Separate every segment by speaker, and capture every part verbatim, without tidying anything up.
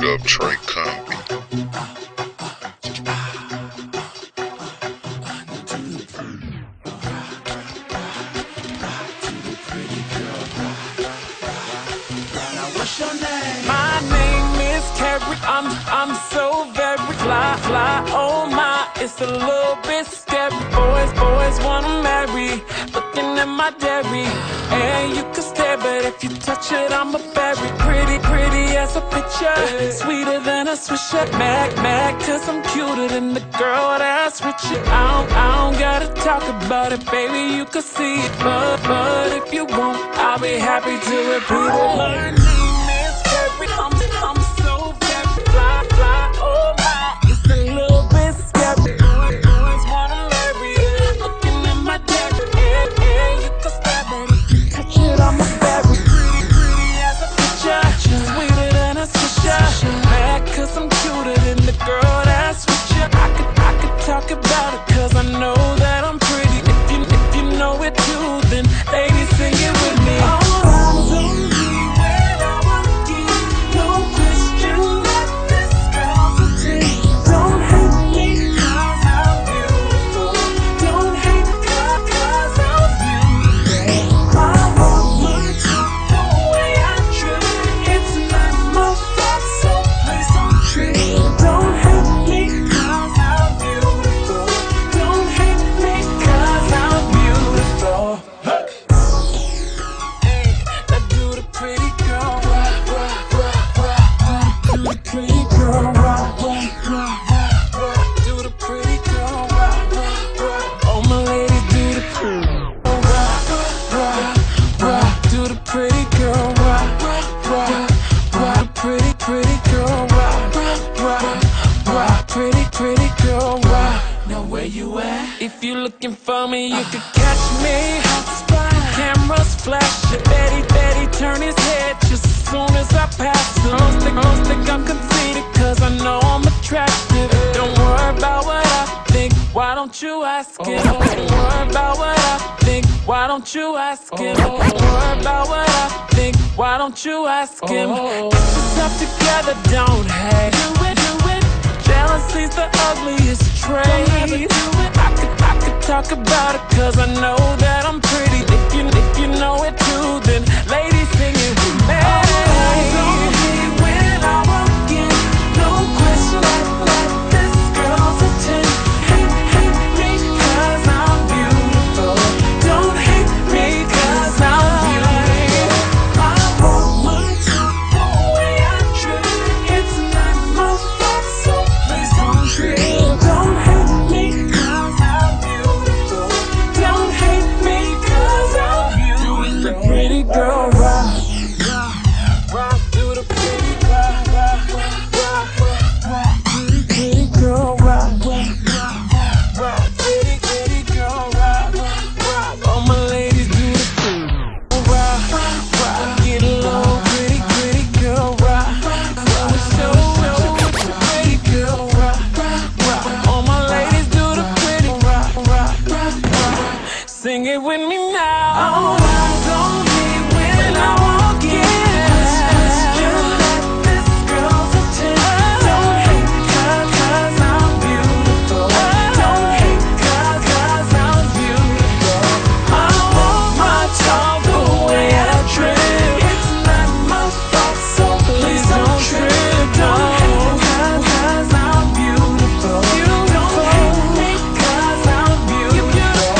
Speaker 1: Up Trey Combi.
Speaker 2: My name is Carrie, I'm, I'm so very fly, fly, oh my, it's a little bit scary. Boys, boys wanna marry, looking at my dairy, and you can stare, but if you touch it, I'm a berry. Pretty, pretty as a picture, sweeter than a swisher. Mad, mad, cause I'm cuter than the girl that's with you. I don't, I don't gotta talk about it, baby, you can see it. But, but if you want, I'll be happy to repeat it. My name is Carrie, I'm, I'm so very fly, fly, oh my, it's a little bit scary. Boys wanna marry, looking at my dairy, yeah, yeah, you can stab it if you touch it, I'm a berry. Pretty, pretty as a picture, sweeter than a swisher. Mad cause I'm cuter than the girl that's with you. I could, I could talk about it cause I know that I'm pretty. If you, if you know it too, then ladies sing it with me. All eyes on me when I walk in, no question that this girl's a ten. Don't hate me cause I'm beautiful, don't hate cause, cause I'm beautiful. I want my time the way I trip, it's not my fault, so please don't trip. Don't hate me cause I'm beautiful, don't hate me cause I'm beautiful. Hey, now do the pretty girl rock, rock, rock, rock, rock. Do the pretty girl rock, rock, rock, rock, rock. Do the pretty girl rock, rock, rock. Oh my ladies, do the pretty girl rock, rock, rock. Do the pretty girl rock, rock, rock, rock. Pretty, pretty girl rock, rock, rock. Pretty, pretty girl rock. Now where you at? If you looking for me, you could catch me. Cameras flashing, Betty, Betty turn his head just as soon as I pass him. Most think, most think I'm conceited cause I know I'm attractive. Don't worry about what I think, why don't you ask him? Don't worry about what I think, why don't you ask him? Don't worry about what I think, why don't you ask him? Get yourself together, don't hate. Do it, do it. Jealousy's the ugliest trait. I could, I could talk about it cause I know that I'm pretty. If you, if you know it too, then ladies sing it with me. Eyes on me when I walk in, no question that this girl's a ten. Hate, hate me cause I'm beautiful, don't hate me cause I'm beautiful. I want my time the way I trip, it's not my fault, so please don't trip. Don't hate me cause I'm beautiful, don't hate me cause I'm beautiful. Do the pretty girl rock, rock, rock. Do the pretty rock, rock, rock, rock, rock. Pretty, pretty girl rock, rock, rock, rock. Pretty, pretty girl rock, rock. All my ladies do the pretty rock, rock. Get low, pretty, pretty girl rock. So show, show, pretty girl rock, rock. All my ladies do the pretty rock, rock, rock. Sing it with me now. All eyes on me when I walk in. Question that this girl's a ten. Don't hate cause, cause I'm beautiful, don't hate cause, cause I'm beautiful. I want my talk the way I trip, it's not my fault, so please don't trip. Don't hate cause, cause I'm beautiful, don't hate me cause I'm beautiful.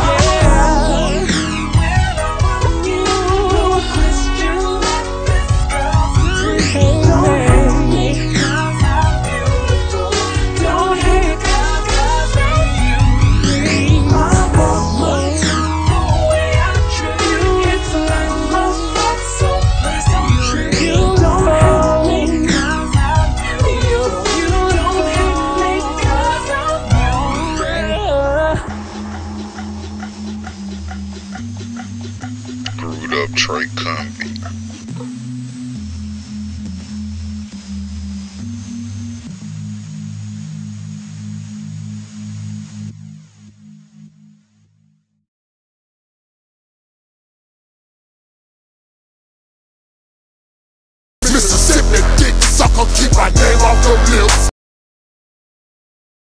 Speaker 1: Brewed Up Trey Combi.
Speaker 3: Mississippi dick sucker. Come keep my name off your lips.